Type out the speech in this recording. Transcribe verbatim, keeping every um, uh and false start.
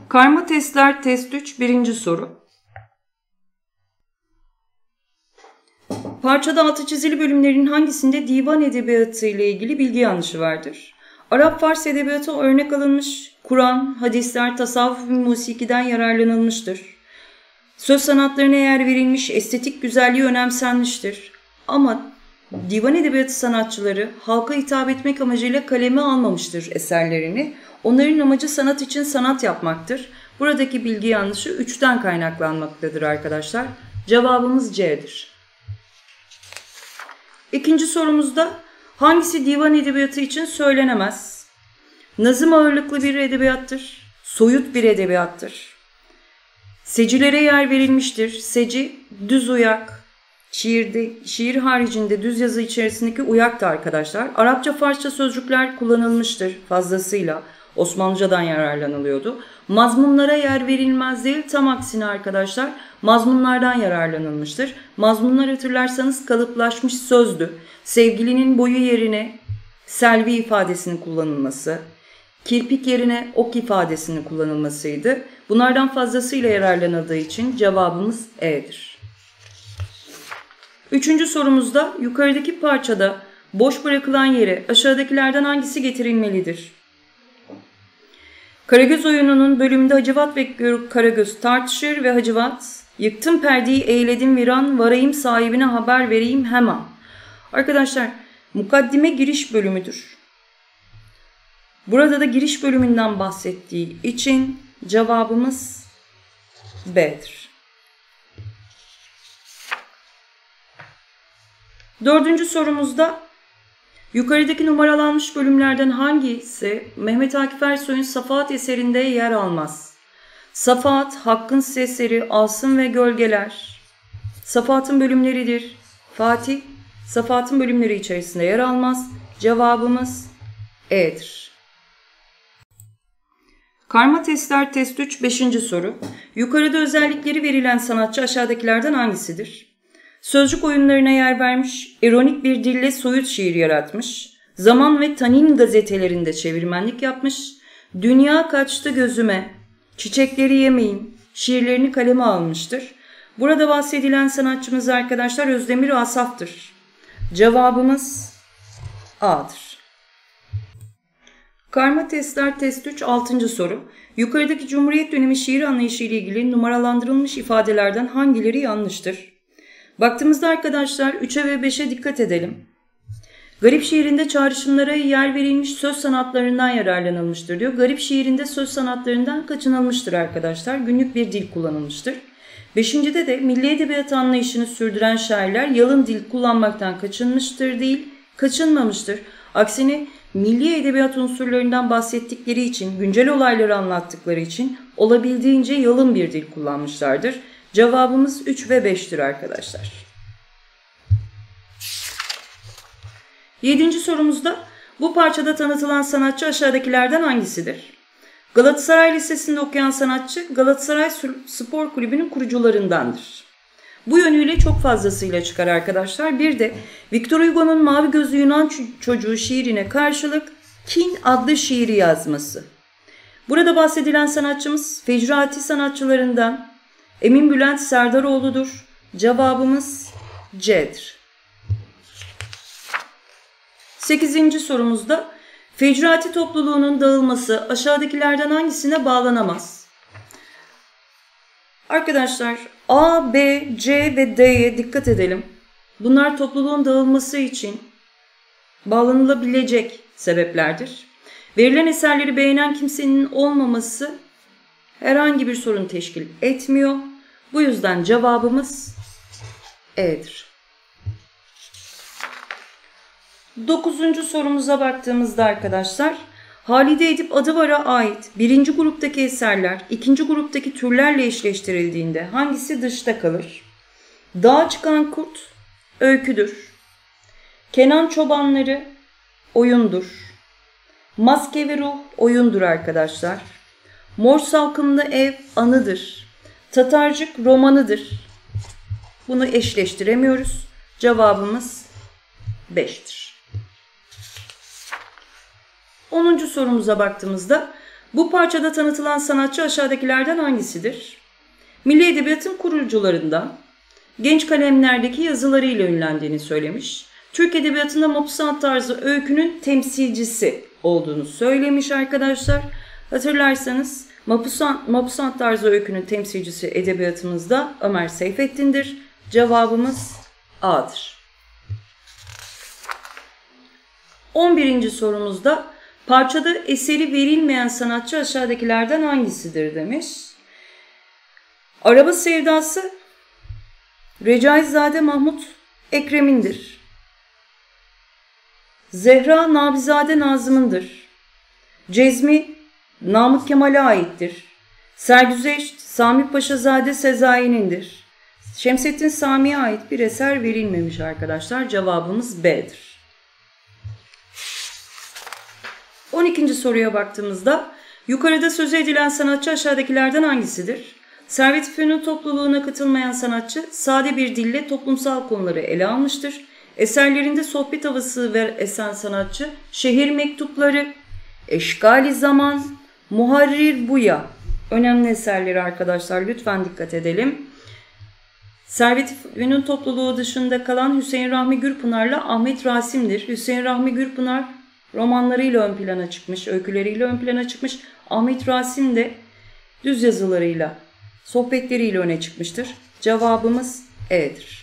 Karma testler test üç birinci soru. Parçada altı çizili bölümlerin hangisinde divan edebiyatı ile ilgili bilgi yanlışı vardır? Arap-Fars edebiyatı örnek alınmış, Kur'an, hadisler, tasavvuf ve musikiden yararlanılmıştır. Söz sanatlarına yer verilmiş, estetik güzelliği önemsenmiştir. Ama divan edebiyatı sanatçıları halka hitap etmek amacıyla kaleme almamıştır eserlerini. Onların amacı sanat için sanat yapmaktır. Buradaki bilgi yanlışı üçten kaynaklanmaktadır arkadaşlar. Cevabımız C'dir. İkinci sorumuzda hangisi divan edebiyatı için söylenemez? Nazım ağırlıklı bir edebiyattır. Soyut bir edebiyattır. Secilere yer verilmiştir. Seci düz uyak. Şiirde, şiir haricinde düz yazı içerisindeki uyaktı arkadaşlar. Arapça, Farsça sözcükler kullanılmıştır fazlasıyla. Osmanlıcadan yararlanılıyordu. Mazmunlara yer verilmez değil, tam aksine arkadaşlar mazmunlardan yararlanılmıştır. Mazmunlar hatırlarsanız kalıplaşmış sözdü. Sevgilinin boyu yerine selvi ifadesinin kullanılması, kirpik yerine ok ifadesinin kullanılmasıydı. Bunlardan fazlasıyla yararlanıldığı için cevabımız E'dir. Üçüncü sorumuzda yukarıdaki parçada boş bırakılan yere aşağıdakilerden hangisi getirilmelidir? Karagöz oyununun bölümünde Hacivat ve Karagöz tartışır ve Hacivat, yıktım perdeyi eğledim viran, varayım sahibine haber vereyim hemen. Arkadaşlar, mukaddime giriş bölümüdür. Burada da giriş bölümünden bahsettiği için cevabımız B'dir. Dördüncü sorumuzda yukarıdaki numaralanmış bölümlerden hangisi Mehmet Akif Ersoy'un Safahat eserinde yer almaz? Safahat, Hakk'ın Sesleri, Asım ve Gölgeler. Safahat'ın bölümleridir. Fatih, Safahat'ın bölümleri içerisinde yer almaz. Cevabımız E'dir. Karma testler test üç beşinci soru. Yukarıda özellikleri verilen sanatçı aşağıdakilerden hangisidir? Sözcük oyunlarına yer vermiş, ironik bir dille soyut şiir yaratmış, Zaman ve Tanin gazetelerinde çevirmenlik yapmış, Dünya kaçtı gözüme, Çiçekleri yemeyin şiirlerini kaleme almıştır. Burada bahsedilen sanatçımız arkadaşlar Özdemir Asaf'tır. Cevabımız A'dır. Karma testler test üç altıncı soru. Yukarıdaki Cumhuriyet dönemi şiir anlayışı ile ilgili numaralandırılmış ifadelerden hangileri yanlıştır? Baktığımızda arkadaşlar üçe ve beşe dikkat edelim. Garip şiirinde çağrışımlara yer verilmiş söz sanatlarından yararlanılmıştır diyor. Garip şiirinde söz sanatlarından kaçınılmıştır arkadaşlar. Günlük bir dil kullanılmıştır. Beşincide de milli edebiyat anlayışını sürdüren şairler yalın dil kullanmaktan kaçınmıştır değil, kaçınmamıştır. Aksine milli edebiyat unsurlarından bahsettikleri için, güncel olayları anlattıkları için olabildiğince yalın bir dil kullanmışlardır. Cevabımız üç ve beştir arkadaşlar. Yedinci sorumuzda bu parçada tanıtılan sanatçı aşağıdakilerden hangisidir? Galatasaray Lisesi'nde okuyan sanatçı Galatasaray Spor Kulübü'nün kurucularındandır. Bu yönüyle çok fazlasıyla çıkar arkadaşlar. Bir de Victor Hugo'nun Mavi Gözlü Yunan Çocuğu şiirine karşılık Kin adlı şiiri yazması. Burada bahsedilen sanatçımız Fecrati sanatçılarından Emin Bülent Serdaroğlu'dur. Cevabımız C'dir. Sekizinci sorumuzda Fecrati topluluğunun dağılması aşağıdakilerden hangisine bağlanamaz? Arkadaşlar A, B, C ve D'ye dikkat edelim. Bunlar topluluğun dağılması için bağlanılabilecek sebeplerdir. Verilen eserleri beğenen kimsenin olmaması herhangi bir sorun teşkil etmiyor. Bu yüzden cevabımız E'dir. Dokuzuncu sorumuza baktığımızda arkadaşlar, Halide Edip Adıvar'a ait birinci gruptaki eserler ikinci gruptaki türlerle eşleştirildiğinde hangisi dışta kalır? Dağa çıkan kurt öyküdür. Kenan Çobanları oyundur. Maske ve ruh oyundur arkadaşlar. Mor salkımlı ev anıdır. Tatarcık romanıdır. Bunu eşleştiremiyoruz. Cevabımız beştir. onuncu sorumuza baktığımızda Bu parçada tanıtılan sanatçı aşağıdakilerden hangisidir? Milli Edebiyat'ın kurucularından, genç kalemlerdeki yazılarıyla ünlendiğini söylemiş. Türk Edebiyatı'nda Maupassant tarzı öykünün temsilcisi olduğunu söylemiş arkadaşlar. Hatırlarsanız Maupassant, Maupassant tarzı öykünün temsilcisi edebiyatımızda Ömer Seyfettin'dir. Cevabımız A'dır. on birinci sorumuzda parçada eseri verilmeyen sanatçı aşağıdakilerden hangisidir demiş. Araba Sevdası Recaizade Mahmut Ekrem'indir. Zehra Nabizade Nazım'ındır. Cezmi Namık Kemal'e aittir. Sergüzeşt Sami Paşazade Sezai'nindir. Şemsettin Sami'ye ait bir eser verilmemiş arkadaşlar. Cevabımız B'dir. on ikinci soruya baktığımızda yukarıda sözü edilen sanatçı aşağıdakilerden hangisidir? Servet-i Fünun topluluğuna katılmayan sanatçı sade bir dille toplumsal konuları ele almıştır. Eserlerinde sohbet havası ver esen sanatçı Şehir Mektupları, Eşkali Zaman, Muharrir Buya önemli eserleri arkadaşlar, lütfen dikkat edelim. Servet-i Fünun topluluğu dışında kalan Hüseyin Rahmi Gürpınar'la Ahmet Rasim'dir. Hüseyin Rahmi Gürpınar romanlarıyla ön plana çıkmış, öyküleriyle ön plana çıkmış. Ahmet Rasim de düz yazılarıyla, sohbetleriyle öne çıkmıştır. Cevabımız E'dir.